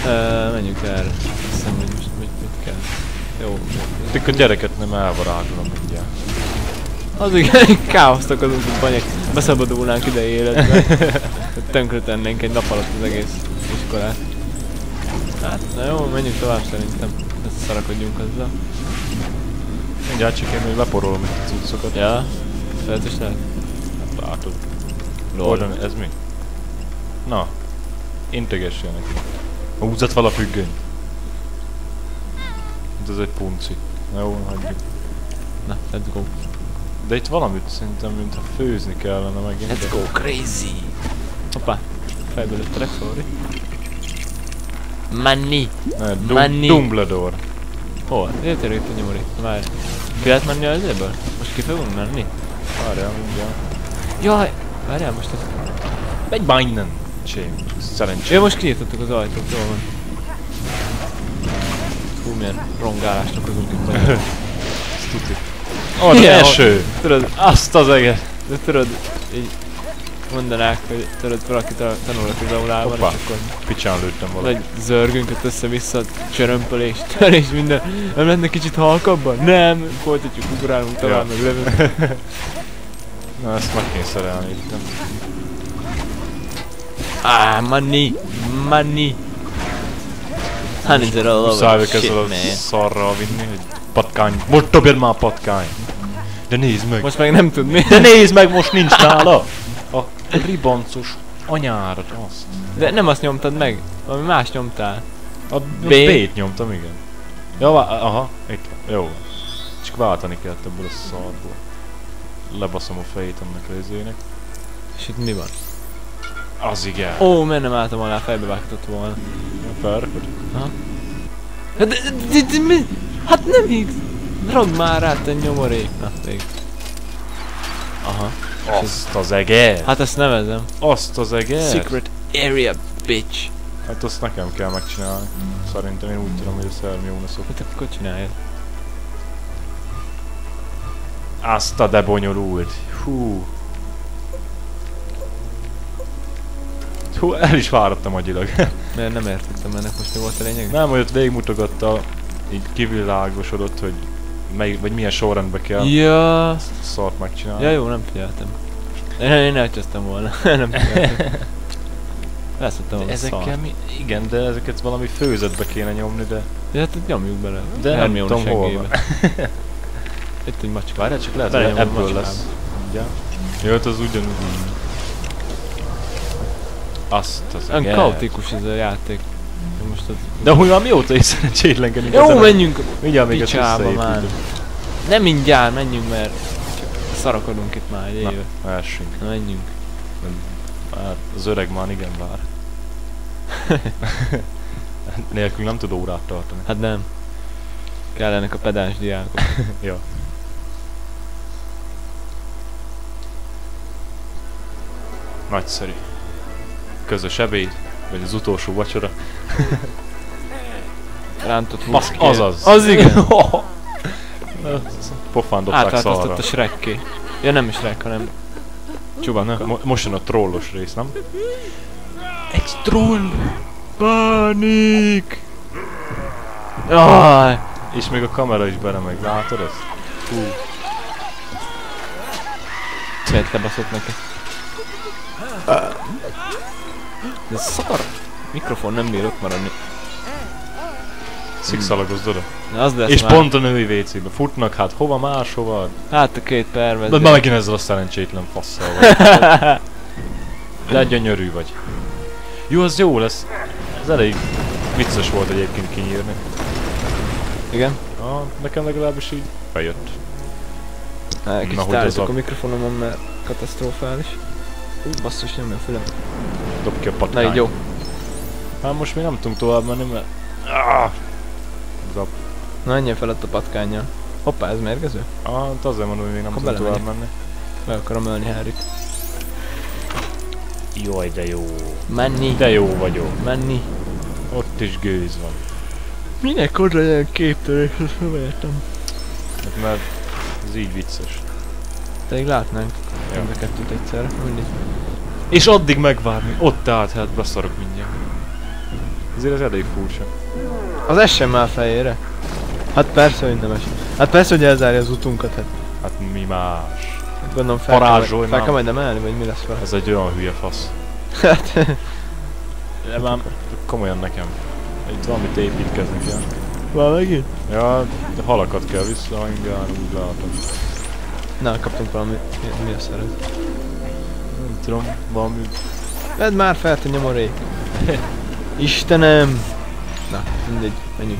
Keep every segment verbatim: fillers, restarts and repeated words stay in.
Uh, menjünk erre. Hiszem, hogy most mit, mit kell. Jó. Tik a gyereket nem elvarázsolom mindjárt. Az igen, káoszt okozunk, hogy banyek. Beszabadulnánk idei életben. Tönkre tennénk egy nap alatt az egész iskolát. Hát, na jó, menjünk tovább szerintem. Ezt szarakodjunk azzal. Mindjárt csak én még leporolom itt a cuccokat. Ja, lehet is lehet. Hát látod. Lol. Oldani, ez mi? Na, integessél neki. Húzzat vala függöny. Ez egy punci. Na jó, hagyjuk. Na, let's go. De itt valamit szerintem, mintha főzni kellene megint. Let's go crazy! Hoppá, fejből lőttelek, sorry. Money! Ne, Money. Dumbledore. Hol? Miért érő itt a nyomori? Várj. Ki lehet menni az ebből? Most ki fogunk menni? Várjál, mindjárt. Jaj! Várjál most ez... Megy már innen! Csém, szerencsé. Ja, most kinyitottuk az ajtót, jól van. Hú, milyen rongálást okozunk itt meg. Ezt tuti. Az Yeah, eső! Tudod, Azt az eget! de tudod, így mondanák, hogy tudod, valaki ta- tanulnak az aulában, és Hoppá. akkor Picsán lőttem vagy valamit. zörgünk ott össze-vissza, csörömpölés, törés, minden. Nem lenne kicsit halkabban? Nem! Folytatjuk, ugrálunk tovább, meg lövünk. Na, ezt meg kényszerelni itt. Ah, money! Money! Honey's all over Muszáj shit, ezzel a man. szarral vinni, hogy patkány. Most dobjad már a patkány! De nézd meg! Most meg nem tud mi. De nézd meg, most nincs nála! A ribancos anyárat, azt. De nem azt nyomtad meg, valami más nyomtál. A B. B-t nyomtam, igen. Ja, vá- aha, itt van. Jó. Csak váltani kellett ebből a szarból. Lebaszom a fejét annak részének. És itt mi van? Az igen. Ó, mert nem álltam alá, fejbe vágtott volna. Felrakod. Aha. De, de, de, de, mi? Hát nem így. Ragd már rá, te nyomorék. Na, még. Aha. Azt az eger! Hát ezt nevezem. Azt az eger! Secret area, bitch. Hát azt nekem kell megcsinálni. Szerintem én úgy tudom, hogy a Hermione szokott. Hát akkor csináljad. Azt a de bonyolult. Hú. Hú, el is fáradtam agyilag. Mert nem értettem ennek most mi volt a lényeg? Nem, hogy ott végigmutogatta, így kivilágosodott, hogy mely, vagy milyen sorrendbe kell Ja. szart megcsinálni. Ja jó, nem figyeltem. Én, én elcsöztem volna. Nem figyeltem. Leszottam volna Ezekkel mi? Igen, de ezeket valami főzetbe kéne nyomni, de... Ja, hát itt nyomjuk bele. De nem Hermione tudom hol van. seggébe. Itt egy macska. Várjál, csak lehet, Belenyomom hogy a ebből macskába. lesz. Mindjárt. Jó, hát az ugyanúgy. Azt az Olyan eger. kaotikus ez a játék. Most az... De hogy már mióta is szeretsétlenkedik Jó, ezen a- menjünk Mindjárt még ezt picsába már. összeépítem. Nem mindjárt, menjünk, mert csak szarakodunk itt már egy Na, éve. elsünk. Na, menjünk. Hát, az öreg már igen vár. Nélkül nem tud órát tartani. Hát nem. Kellenek a pedáns diákok. Ja. Nagyszerű. Közös ebéd, vagy az utolsó vacsora. Rántott Basz, húskér. azaz. Az igen. Pofán dobták Átváltoztott szarra. a Shrekké. Ja, nem is Shrek, hanem Chewbacca. Mo most jön a trollos rész, nem? Egy troll! Pánik! Jaj! És még a kamera is beremeg, látod ezt? Hú. Miért lebaszott neki? De szar! Mikrofon nem bír ott maradni. Szikszalagozd oda. Na, az lesz És már. pont a női vécébe futnak, hát hova máshova? Hát a két pervez. De már megint ezzel a szerencsétlen fasszal vagy. De gyönyörű vagy. Jó, az jó lesz. Ez elég vicces volt egyébként kinyírni. Igen? Ah, nekem legalábbis így bejött. Hát, Na, kicsit hogy ez állítok a- a mikrofonomon, mert katasztrofális. Ú, basszus, nyomja a fülem. Dob ki a Na patkány. így jó. Hát most még nem tudunk tovább menni, mert... Ah! Ez a... Na, menjen fel ott a patkánnyal. Hoppá, ez mérgező? Ah, hát azért mondom, hogy még nem Akkor tudunk tovább belemegyek. menni. Be akarom ölni Harryt. Jaj, de jó. Menni. De jó vagyok. Menni. Ott is gőz van. Minek oda ilyen képtörés, ezt nem értem. Hát mert ez így vicces. Pedig látnánk. Ja. Mind a kettőt egyszerre. Mindig. És addig megvárni. Ott állt, hát beszarok mindjárt. Azért ez elég furcsa. Az essen már fejére. Hát persze, hogy nem es. Hát persze, hogy elzárja az utunkat, hát. Hát mi más? Hát gondolom fel kell, Varázsolj fel már. kell majd emelni, vagy mi lesz vele? Ez egy olyan hülye fasz. Hát... De már komolyan nekem. Itt valamit építkezni kell. Már megint? Ja, de halakat kell visszahangálni, úgy látom. Na, kaptunk valami... Mi, mi a szeret? Nem tudom, valami... Vedd már fel, te nyomorék! Istenem! Na, mindegy, menjünk.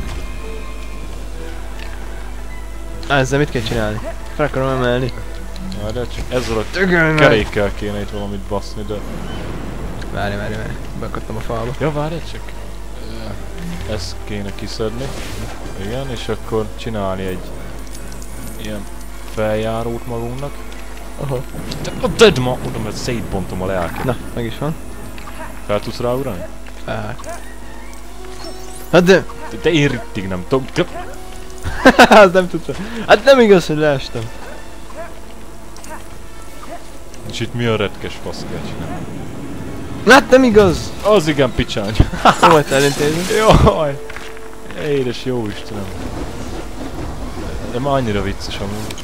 Á, ezzel mit kell csinálni? Fel akarom emelni. Várjál csak, ezzel a Tögölj meg! kerékkel kéne itt valamit baszni, de... Várj, várj, várj. Beakadtam a falba. Ja, várjál csak. Ezt kéne kiszedni. Igen, és akkor csinálni egy... ilyen feljárót magunknak. Aha. Te, tedd ma! Oda, mert szétbontom a lelket. Na, meg is van. Fel tudsz ráugrani? Fel. Hát de... De, de én rittig nem tudom. De... Az nem tudtam. Hát nem igaz, hogy leestem. És itt mi a retkes fasz kell csinálni? Hát nem igaz! Az igen, picsány. Hol volt elintézni? Jaj! Édes jó Istenem. De már annyira vicces amúgy.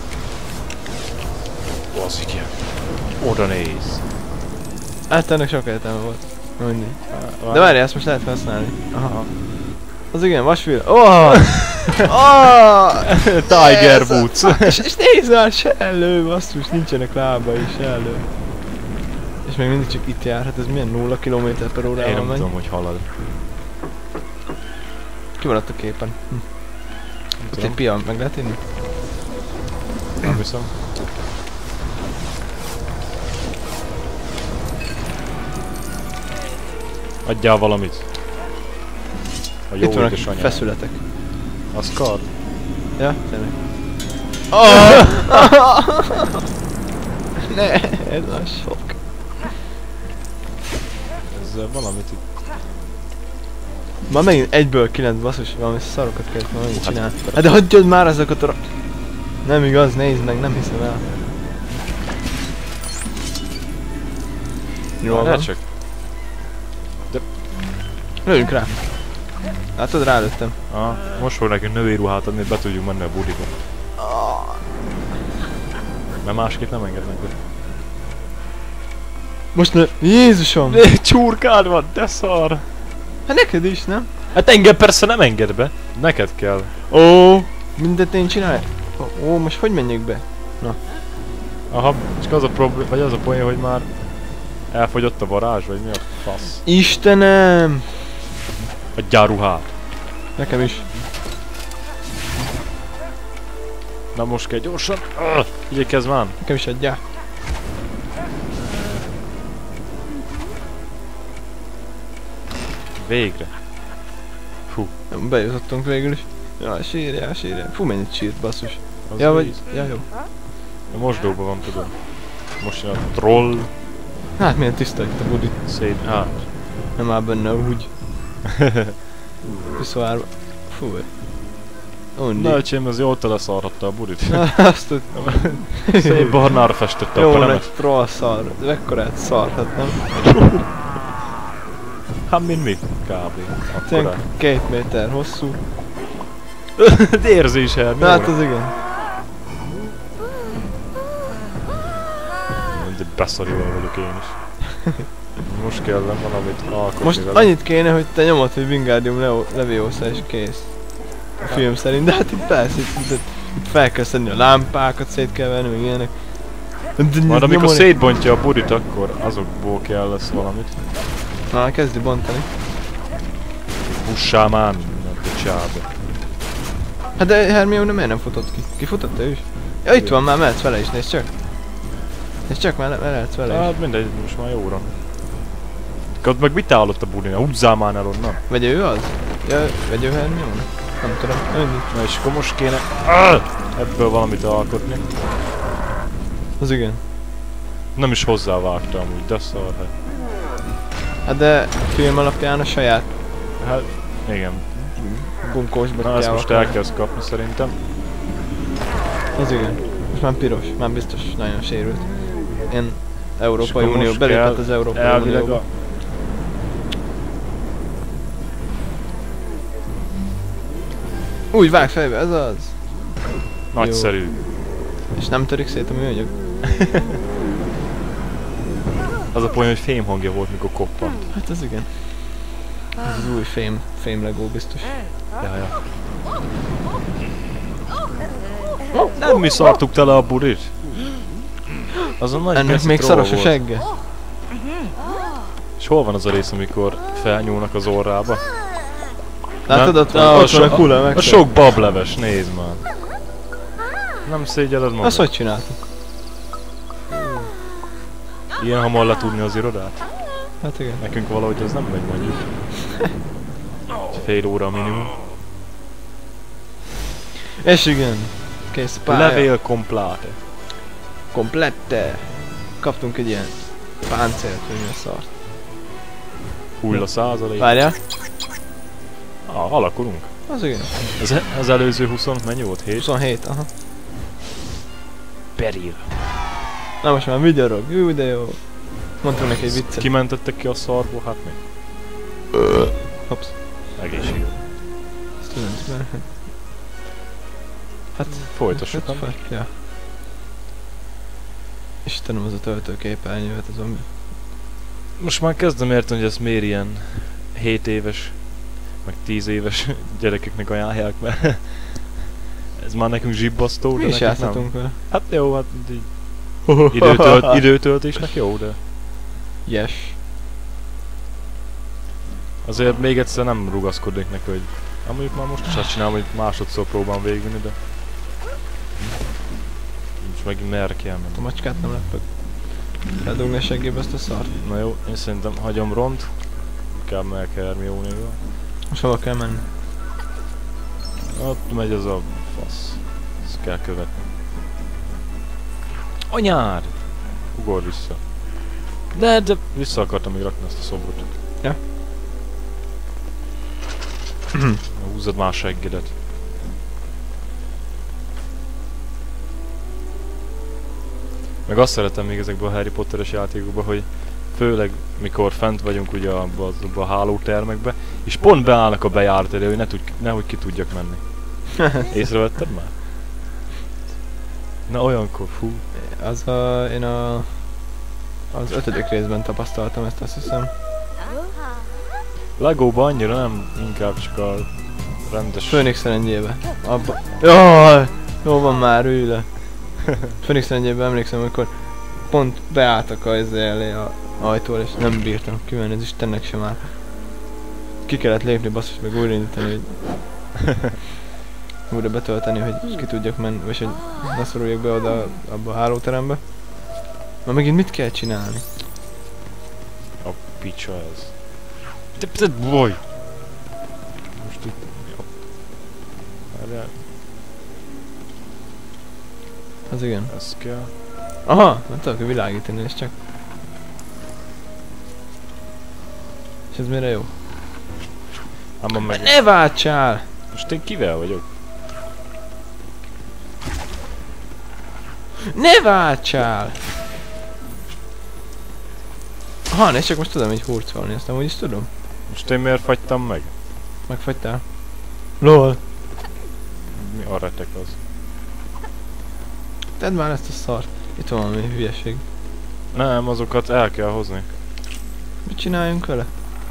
Az igen. Oda néz. Hát ennek sok értelme volt. Mindig. Várj. De várj, ezt most lehet használni. Aha. Az igen, vasfűr. Oh! Oh! Tiger Boots. és, és nézd már, sellő, basszus, nincsenek lábai, sellő. És még mindig csak itt jár, hát ez milyen nulla kilométer per Én órával nem megy. tudom, hogy halad. Kimaradt a képen. Hm. Nem Ott egy tudom. pia, meg lehet inni? Nem hiszem. Adjál valamit. A jó Itt vannak édesanyám. feszületek. Az kard. Ja, tényleg. Oh! Ne, ez a sok. Ezzel valamit itt... Már megint egyből kilenc basszus, valami szarokat kellett már megint Hát- csinálni. Hát de hagyjad már ezeket a... Nem igaz, nézd meg, nem hiszem el. Jól Várjál van. csak. Lőjünk rá. Látod, rálőttem. Ah, most fog nekünk növényruhát adni, hogy be tudjunk menni a budiba. Mert másképp nem engednek be. Most ne... Jézusom! Csurkád van, de szar! Hát neked is, nem? Hát engem persze nem enged be. Neked kell. Ó, mindent én csinálj. Ó, ó, most hogy menjek be? Aha, csak az a problém, vagy az a poén, hogy már elfogyott a varázs, vagy mi a fasz? Istenem! Adjál ruhát. Nekem is. Na most kell gyorsan. Ah, igyekezz már. Nekem is adjál. Végre. Fú, Bejutottunk végül is. Jaj, sírjál, sírjál. Fú, mennyit sírt, basszus. az Ja, vagy... víz. Ja, jó. A mosdóban van, tudom. Most jön a troll. Hát milyen tiszta itt a budi. Szép. Hát. Nem áll benne úgy. Piszvárba. Fú, undi. Na öcsém, az jól teleszarhatta a budit. Azt tud. Szép barnára festette a Jó, peremet. nagy troll szar. Mekkorát szarhat, nem? Hát mint mi? Kb. Tényleg Akkor két méter hosszú. érzés el, mi Hát van? az igen. De beszarival vagyok én is. Most kell valamit alkotni Most vele. annyit kéne, hogy te nyomod, hogy Wingardium Leo- Leviosa és kész. A film szerint, de hát itt persze, itt, itt, itt fel kell szedni a lámpákat, szét kell venni, meg ilyenek. De Majd amikor nyomod- szétbontja a budit, akkor azokból kell lesz valamit. Na, kezdi bontani. Bussál már, a picsába. Hát de Hermione miért nem futott ki? Ki futott ő is? Ja, itt van, már mehetsz vele is, nézd csak. Nézd csak, már le- mehetsz vele is. Hát mindegy, most már jóra. Ott meg mit áll ott a budin? Húzzál már el onnan. Vagy ő az? Ja, vagy ő Hermione? Nem tudom, mindig. Na és akkor most kéne ah! ebből valamit alkotni. Az igen. Nem is hozzávágtam amúgy, de szar. Hát, Hát de film alapján a saját hát igen. bunkósba Na ezt kell most akarni. el kell kapni szerintem. Az igen. Most már piros, már biztos nagyon sérült. Ilyen Európai akkor Unió, most belépett kell az Európai elvileg Unióba. a... Úgy vág fejbe, ez az. Nagyszerű. És nem törik szét a műanyag? Az a poén, hogy fém hangja volt, mikor koppant. Hát ez igen. Ez az új fém, fém Lego biztos. Ja, ja. Nem mi szartuk tele a burit. Az a nagy Ennek geci még troll szaros a volt. segge. És hol van az a rész, amikor felnyúlnak az orrába? Látod, Nem? ott, Na, ott a van a so- kula, meg A sok bableves, nézd már. Nem szégyelled magad? azt hogy csináltuk? Ilyen hamar letudni az irodát? Hát igen. Nekünk valahogy ez nem megy mondjuk. Fél óra minimum. És igen. Kész pálya. Levél complete. Komplette. Kaptunk egy ilyen páncélt, hogy mi a szart. Hulla százalék. Várjál. Ah, alakulunk. Az igen. Az, az előző húsz, mennyi volt? hét? huszonhét, aha. Peril. Na most már vigyorog. Jú, de jó. Mondtam neki egy viccet. Kimentettek ki a szarból, hát mi? Hopsz. Egészség. Ezt tudom, mert... Hát... Folytassuk. Hát, hát, ja. Istenem, az a töltőképernyő, hát az ami... Most már kezdem érteni, hogy ez miért ilyen hét éves, meg tíz éves gyerekeknek ajánlják, mert ez már nekünk zsibbasztó, Mi de is nekik nem. játszhatunk vele. Hát jó, hát így időtölt, időtöltésnek jó, de Yes. azért még egyszer nem rugaszkodnék neki, hogy hát mondjuk már most is azt csinálom, hogy másodszor próbálom végigvinni, de most megint merre kell A menni. macskát nem lepök. Eldugni a seggébe ezt a szart. Na jó, én szerintem hagyom ront, inkább meg kell Hermione-vel. Most hova kell menni? Ott megy az a fasz. Ezt kell követni. Anyád! Ugor vissza. De, de vissza akartam még rakni ezt a szobrot. Ja. Húzzad már seggedet. Meg azt szeretem még ezekben a Harry Potteres játékokban, hogy főleg mikor fent vagyunk ugye abba, abba a hálótermekbe, és pont beállnak a bejárat elé, hogy ne tudj, nehogy ki tudjak menni. Észrevetted már? Na olyankor, fú. Az a... én a... az ötödik részben tapasztaltam ezt, azt hiszem. Legóban annyira nem, inkább csak a rendes... Főnix rendjébe. Abba... Jaj! Jó van már, ülj le. Főnix rendjébe emlékszem, amikor pont beálltak az elé a ajtól, és nem bírtam kimenni, ez Istennek sem áll. Ki kellett lépni, basszus, meg újraindítani, hogy... újra betölteni, hogy ki tudjak menni, vagy hogy ne szoruljak be oda abba a hálóterembe. Na megint mit kell csinálni? A picsa ez. Te, te, boj! Most itt... Jó. Várjál, Az igen. ez kell. Aha! Nem tudok világítani, és csak... És ez mire jó? Ám van meg... Ne váltsál! Most én kivel vagyok? Ne váltsál! Aha, és csak most tudom így hurcolni, azt amúgy is tudom. Most én miért fagytam meg? Megfagytál. LOL! Mi a retek az? Tedd már ezt a szart. Itt van valami hülyeség. Nem, azokat el kell hozni. Mit csináljunk vele?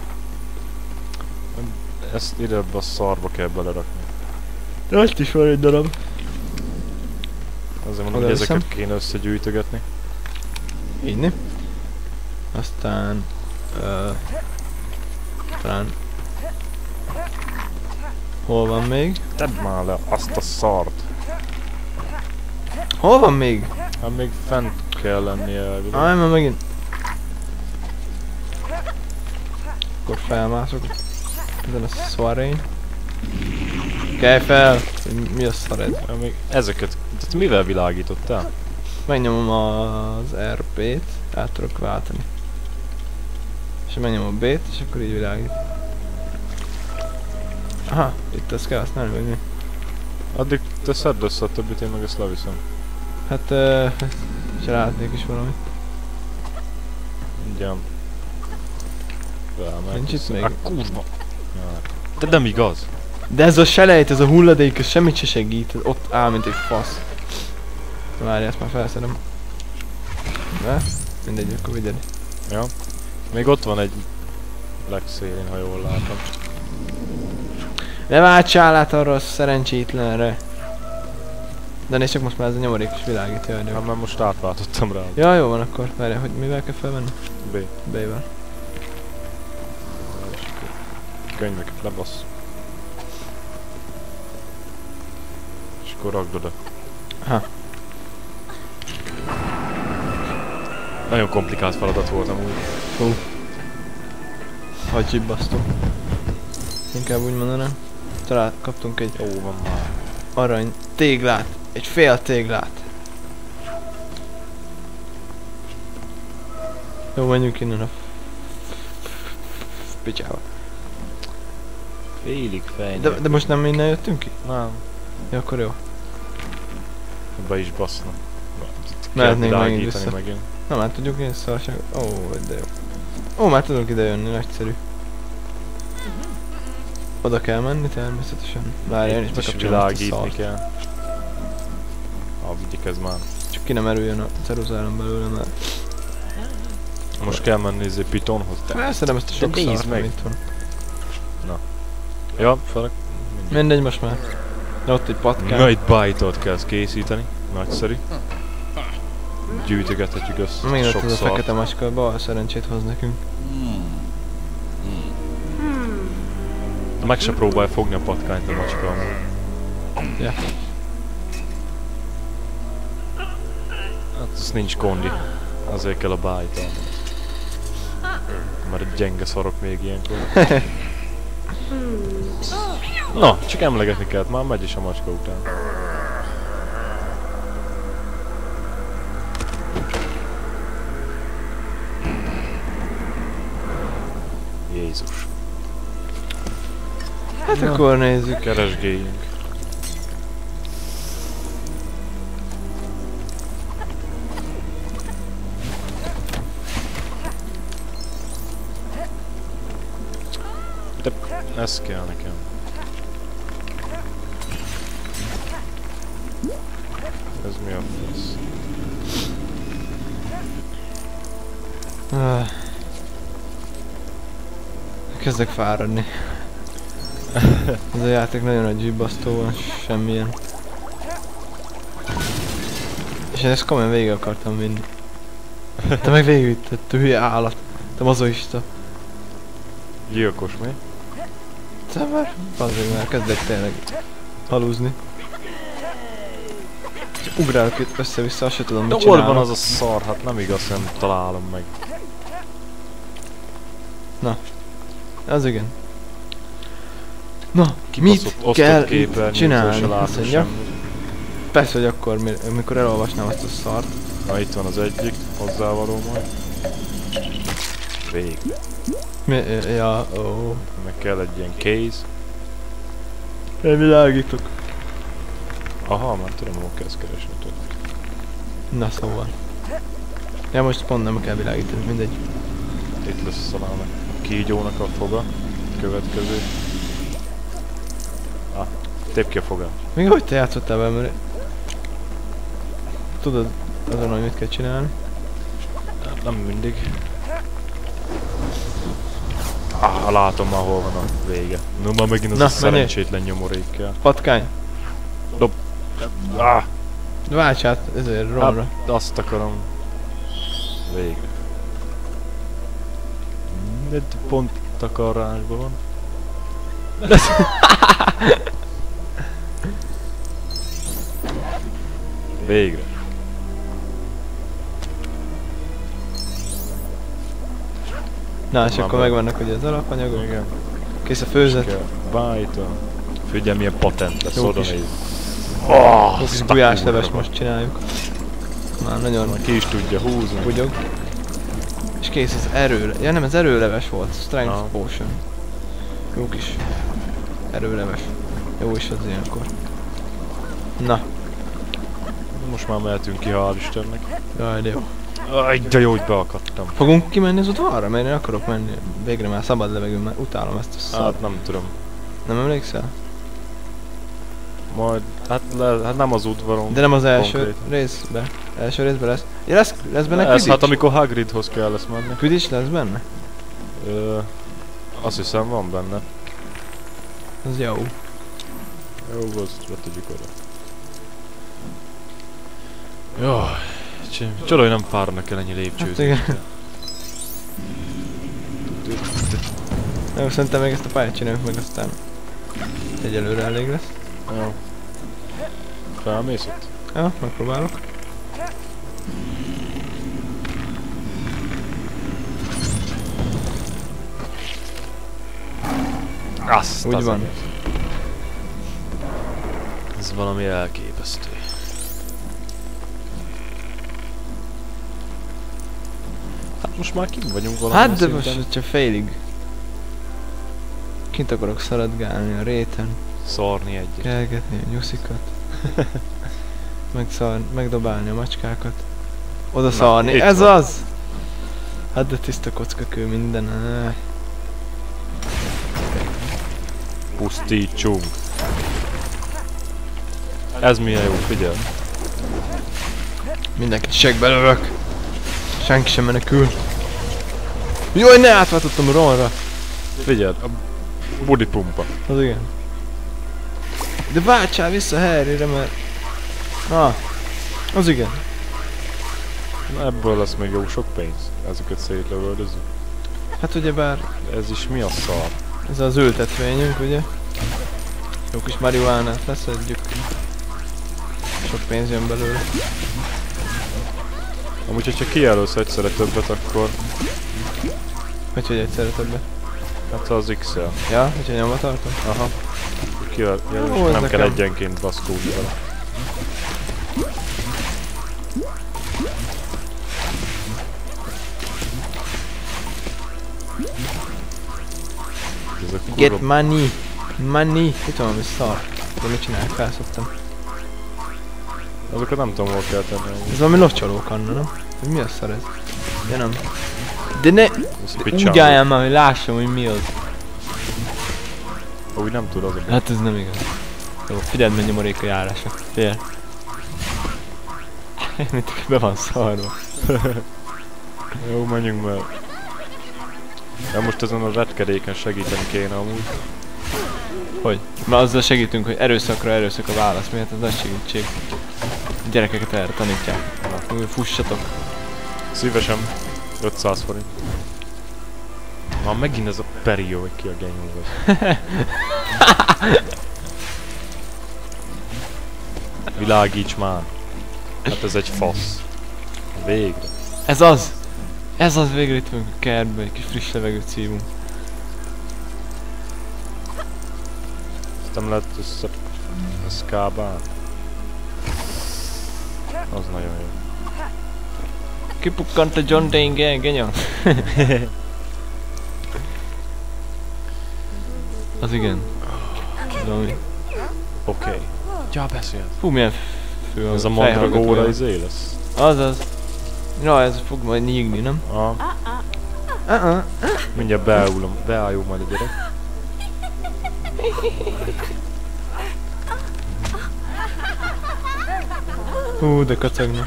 Ezt ide ebbe a szarba kell belerakni. Ott is van egy darab. Azért mondom, Oda hogy viszem. ezeket kéne összegyűjtögetni. Így. Aztán... Uh, talán... Hol van még? Tedd már le azt a szart. Hol van még? Hát még fent kell lennie elvileg. Aj, már megint... Akkor felmászok. Ezen a szarén. Kelj fel! Mi a szared? Hát még ezeket... Tehát mivel világítottál? Megnyomom az er pét, át tudok váltani. És megnyomom a B-t, és akkor így világít. Aha, itt ezt kell használni, vagy mi? Addig te szedd össze a többit, én meg ezt leviszem. Hát, uh, csinálhatnék is valamit. Mindjárt. Felmehet Nincs itt vissza. még? Hát kurva! Ja. De nem igaz! De ez a selejt, ez a hulladék, ez semmit se segít. Ott áll, mint egy fasz. Várj, ezt már felszedem. Ne? Mindegy, akkor vigyed. Ja. Még ott van egy legszélén, ha jól látom. Ne váltsál át arra a szerencsétlenre. De nézd csak, most már ez a nyomorékos világít, jaj, de jó. Hát már most átváltottam rá. Ja, jó van akkor. Várjál, hogy mivel kell felvenni? B. B-vel. Könyveket lebasz. És akkor rakd oda. Ha. Nagyon komplikált feladat volt amúgy. Hú. Hagy zsibbasztom. Inkább úgy mondanám. Talán kaptunk egy Jó van már. arany téglát. Egy fél téglát. Jó, menjünk innen a picsába. Félig fej. De, de most nem innen jöttünk ki? Nem. Ja, akkor jó. Be is baszna. Mehetnénk megint vissza. megint. Na már tudjuk ilyen szarság. Ó, de jó. Ó, már tudunk ide jönni, nagyszerű. Oda kell menni természetesen. Várj, én is Itt is bekapcsolom ezt a világítni szart. kell. Ah, vigyük ez már. Csak ki nem erüljön a ceruzálom belőle, mert... Most kell menni izé Pythonhoz. De... Felszedem ezt a sok nézd szart, meg. meg. Itt van. Ja, fel... Mindegy most már. De ott egy patkány. Na, itt byte-ot kell készíteni. Nagyszerű. Gyűjtögethetjük össze Még ott sok az a szart. fekete macska, bal szerencsét hoz nekünk. Meg se próbálj fogni a patkányt a macska amúgy. Ja. Hát ez nincs kondi. Azért kell a byte. Mert gyenge szarok még ilyenkor. Na, csak emlegetni kellett, már megy is a macska után. Jézus. Hát akkor nézzük. Keresgéljünk. De ez kell nekem. Ez mi a fasz? Ah. Kezdek fáradni. Ez a játék nagyon nagy zsibbasztó van, semmilyen. És én ezt komolyan végig akartam vinni. Te meg végigvitted, te hülye állat. Te mazoista. Gyilkos mi? Te már? Azért már kezdek tényleg halúzni. Ugrálok itt össze-vissza, azt se tudom De mit hol csinálok. van az a szar? Hát nem igaz, nem találom meg. Az igen. Na, Kibaszott mit osztott kell képernyőtől itt se csinálni? látok Azt mondja. semmit. Persze, hogy akkor, mi- amikor elolvasnám azt a szart. Na itt van az egyik, hozzávaló majd. Vég. Mi, ja, ó. Meg kell egy ilyen case. Én világítok. Aha, már tudom, hol kell ezt keresni. tudod. Na szóval. Ja, most pont nem kell világítani, mindegy. Itt lesz talán a kígyónak a foga. Következő. Ah, tép ki a fogát. Még hogy te játszottál vele, mert... Tudod azon, hogy mit kell csinálni? Hát nem mindig. Ah, látom már hol van a vége. No, már megint az Na, a menjél. szerencsétlen nyomorékkel. Patkány. Ah, Válts át ezért romra. hát, azt akarom. Végre. De pont takarásban van. Végre. Na, és Már akkor be- megvannak ugye az alapanyagok. Igen. Kész a főzet. Kell. Bájta. Figyelj, milyen patent lesz, Jó oda kis- néz. Oh, Jó kis gulyásleves most csináljuk. Már nagyon Ki is tudja húzni. bugyog. És kész az erőle... Ja nem, ez erőleves volt. Strength Aha. potion. Jó kis erőleves. Jó is az ilyenkor. Na, Most már mehetünk ki, hál' Istennek. jaj, de jó. Aj, de jó, hogy beakadtam. Fogunk kimenni az udvarra? Mert én akarok menni. Végre már szabad levegő, mert utálom ezt a szart. Hát nem tudom. Nem emlékszel? Majd, hát, le, hát nem az udvaron. De nem az első konkrétan. részbe. Első részben lesz. Ja, lesz, lesz benne Ez Quidditch? hát amikor Hagridhoz kell lesz menni. Quidditch lesz benne? Ö, azt hiszem van benne. Az jó. Jó, azt letegyük oda. Jó, csoda, hogy nem fárnak el ennyi lépcsőt. Hát igen. Jó, szerintem még ezt a pályát csináljuk meg, aztán egyelőre elég lesz. Jó. Felmész ott? Ja, megpróbálok. Azt Úgy az van. egész. Ez valami elképesztő. Hát most már kint vagyunk valami Hát de szinten. most csak félig. Kint akarok szaladgálni a réten, Szarni egyet. kelgetni a nyuszikat. Megszar, megdobálni a macskákat. Oda Na, szarni, itt ez van. az! Hát de tiszta kockakő minden. áh. Pusztítsunk. Ez milyen jó, figyelj. Mindenkit segbe lövök. Senki sem menekül. Jaj, ne átváltottam Ronra. Figyeld, a budi pumpa. Az igen. De váltsál vissza Harryre, mert... Ah, az igen. Na, ebből lesz még jó sok pénz. Ezeket szétlövöldözzük. Hát ugyebár Ez is mi a szar? ez az ültetvényünk, ugye? Jó kis marihuánát leszedjük. Sok pénz jön belőle. Amúgy, hogyha kijelölsz egyszerre többet, akkor Hogy hogy egyszerre többet? hát az X-el. Ja, hogyha nyomva tartom? Aha. Kijelölsz, Ó, ez nem kell nekem. egyenként baszkódni vele. Ez a kurva... Get money! Money! Itt van valami szar. De mit csinálják? Felszoktam. Azokat nem tudom, hol kell tenni. Ez valami locsolókanna, nem? Hogy mi a szar ez? Ja nem. De ne... Ez De picsán úgy álljál már, hogy lássam, hogy mi az. volt. Úgy nem tud azok. Hát ez nem igaz. Jó, figyeld, mennyi nyomorék a járása. Figyelj. Mint be van szarva. Jó, menjünk mert... Ja, most ezen a retkedéken segíteni kéne amúgy. Hogy? Már azzal segítünk, hogy erőszakra erőszak a válasz. Miért ez nagy segítség? A gyerekeket erre tanítják. Na, fussatok. Szívesen. ötszáz forint. Már megint ez a perió, hogy ki a genyó vagy. Világíts már. Hát ez egy fasz. Végre. Ez az! Ez az, végre itt vagyunk a kertben, egy kis friss levegőt szívunk. Ezt nem lehet össze... Ez kábán. Az nagyon jó. Kipukkant a John Dane ge- genya. Az igen. Valami. Oké. Okay. Ja, beszél. Fú, milyen fő Ez a fejhallgatója. mandragóra izé lesz. Az az. Ja, ez fog majd nyígni, nem? Aha. Uh-uh. Mindjárt beállom, beálljon majd a gyerek. Hú, de kacagna.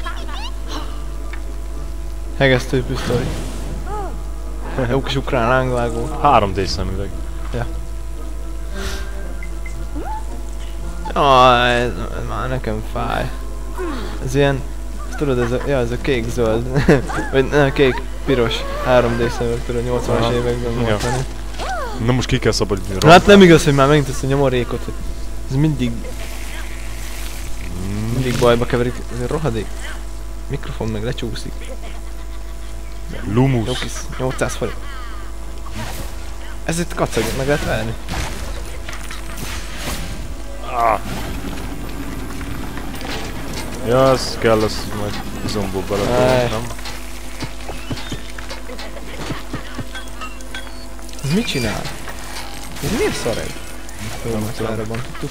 Hegesztő pisztoly. Jó kis ukrán lángvágó. három dé szemüveg. Ah, ez, ez már nekem fáj. Ez ilyen... Ezt tudod, ez a, ja, ez a kék-zöld. Vagy ne, kék-piros három dé szemüveg, tudod, nyolcvanas Aha. években Ja. volt. Na most ki kell szabadítani. Na hát nem igaz, hogy már megint ezt a nyomorékot, hogy ez mindig, Mm. mindig bajba keverik, ez egy rohadék mikrofon meg lecsúszik. Jó Lumus. kis nyolcszáz forint. Ez itt kacag, meg lehet venni. Ah. Ja, ez kell, lesz majd zombó Aj. bele, nem? Ez mit csinál? Ez miért szar egy? Jó, Nem most tudom. elrobbantottuk.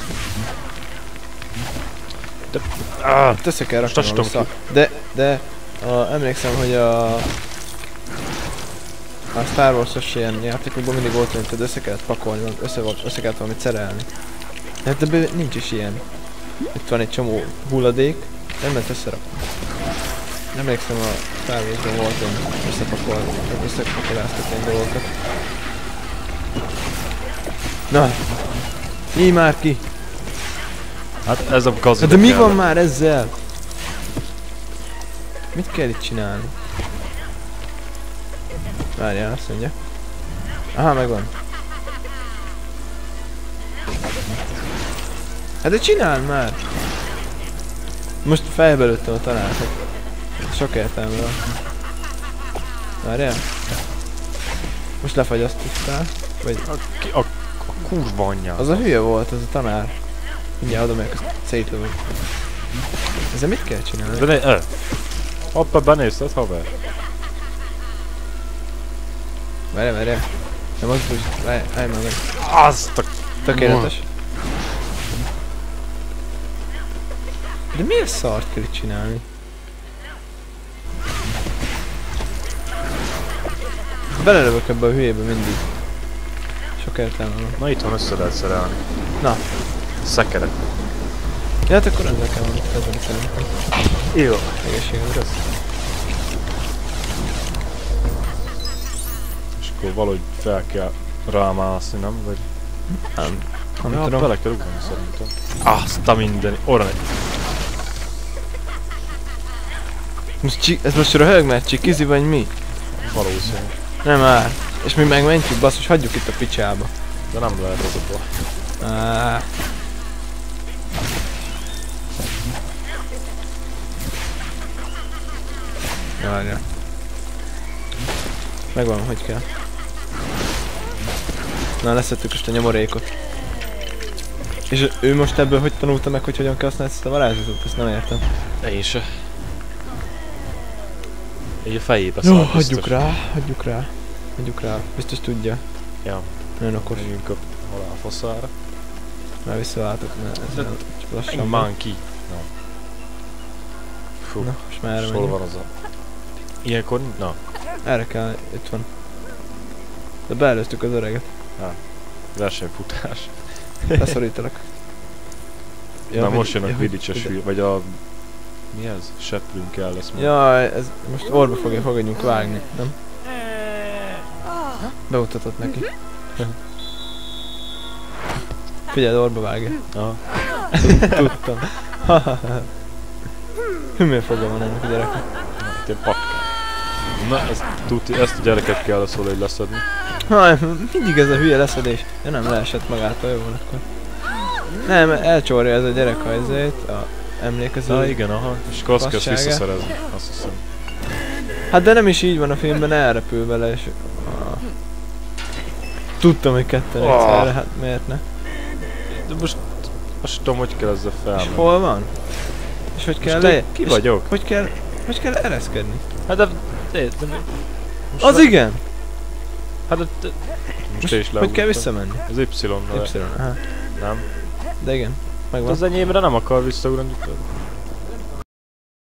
Ah. Hát össze kell rakni Most valami tudom szar. De, de, a, emlékszem, hogy a... A Star Wars-os ilyen játékokban mindig volt, hogy össze kellett pakolni, össze, volt- össze kellett valamit szerelni. Hát ebben nincs is ilyen. Itt van egy csomó hulladék. Nem lehet összerakni. Nem emlékszem, a felvételben volt egy összepakol, összepakoláztak egy dolgokat. Na! Nyíj már ki! Hát ez a gazda. De mi van már ezzel? Mit kell itt csinálni? Várjál, azt mondja. Aha, megvan. Hát de csináld már! Most fejbe lőttem a tanácsot. Sok értelme van. Várjál? Most lefagyasztottál? Vagy... A, ki, a, a kurva anyja. Az a hülye volt, az a tanár. Mindjárt adom meg, azt szétlövök. Ezzel mit kell csinálni? De ne, eh. Hoppá, benézted, haver. Várjál, várjál. Nem az úgy, állj, állj már meg. Azt a... Tökéletes. De miért szart kell itt csinálni? Belelövök ebbe a hülyébe mindig. Sok értelme van. Na itt van, össze lehet szerelni. Na. Szekeret. Ja, hát akkor ezzel kell valamit kezdeni szerintem. Jó. Egészségedre. És akkor valahogy fel kell rámászni, nem? Vagy... Nem. Nem Ja, tudom. bele kell ugrani szerintem. Azt a mindeni. Orra megy. Most csi ez most röhög, mert csikizi vagy mi? Valószínű. Nem már. És mi megmentjük, basszus, hagyjuk itt a picsába. De nem lehet az a baj. Áááá. Várja. Megvan, hogy kell. Na, leszettük most a nyomorékot. És ő most ebből hogy tanulta meg, hogy hogyan kell használni ezt a varázslatot? Ezt nem értem. Én se. Így a fejébe Jó, szállt hagyjuk biztos. rá, hagyjuk rá. Hagyjuk rá. Biztos tudja. Ja. Nagyon okos. Menjünk a halálfaszára. Már visszaváltok, mert ez De- nem csak lassan. Menj már ki. Na. Fú. Na, most már erre Hol menjünk. van az a... Ilyenkor... Na. Erre kell, itt van. De beelőztük az öreget. Versenyfutás. Leszorítalak. Na hogy- most jön a ja, Quidditch-es hogy- hülye, vagy a... Mi ez? Seprünk kell lesz majd. Jaj, ez most orba fogja fogadjunk vágni, nem? Beutatott neki. Figyeld, orba vágja. Aha. Tudtam. Hümmélfoga van ennek a gyereknek. Itt egy patkány. Na, ezt, tuti, ezt a gyereket kell szól, hogy leszedni. Haj, mindig ez a hülye leszedés. Ja nem, leesett magától, jó van akkor. Nem, elcsorja ez a gyerek a ezért, a emlékező. Na igen, aha. És akkor azt kell fassága. visszaszerezni, azt hiszem. Hát de nem is így van a filmben, elrepül vele és... Ah. Tudtam, hogy ketten Ah. egyszerre, hát miért ne? De most... Azt tudom, hogy kell ezzel És felmenni. hol van? És hogy kell Most le... én ki és vagyok? Hogy kell... Hogy kell ereszkedni? Hát de... de, de most Az le- igen! Hát de... de most Most te is hogy kell leugrottam. visszamenni? Az Y-nal. Y, aha. Nem. De igen. De Megvan. az enyémre nem akar visszaugrani.